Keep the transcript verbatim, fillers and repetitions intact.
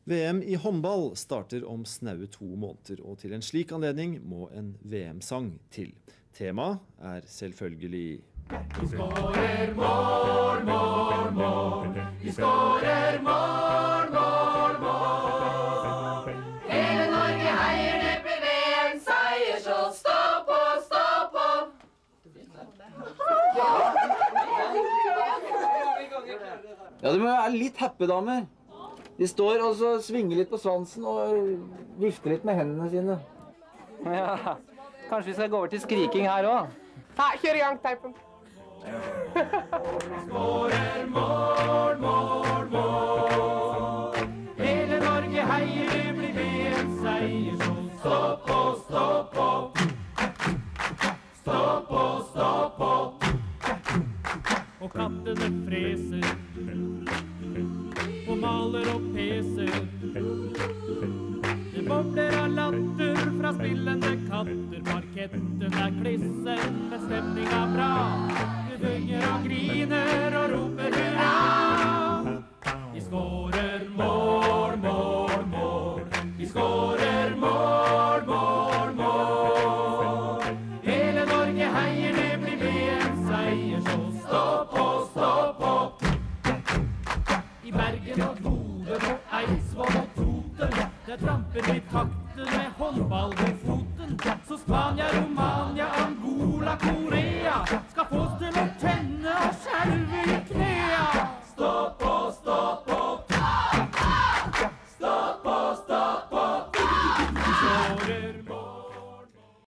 V M i håndball starter om snaue to måneder, og til en slik anledning må en V M-sang til. Temaet er selvfølgelig Vi skårer mål, mål, mål. Vi skårer mål, mål, mål. Hele Norge heier, det blir V M-seier, så stå på, stå på. Ja, du må være litt happy, damer. De står og så svinger litt på svansen og vifter litt med hendene sine. Ja, kanskje vi skal gå over til skriking her også? Ta, kjør i gang, teipen. Skårer mål, mål, mål. Hele Norge heier, det blir V M-seier, så stå på, stå på. Stå på, stå på. Og kattene freser og maler og peser. Det bobler av latter fra spillende katter. Parketten er klissen med stemning av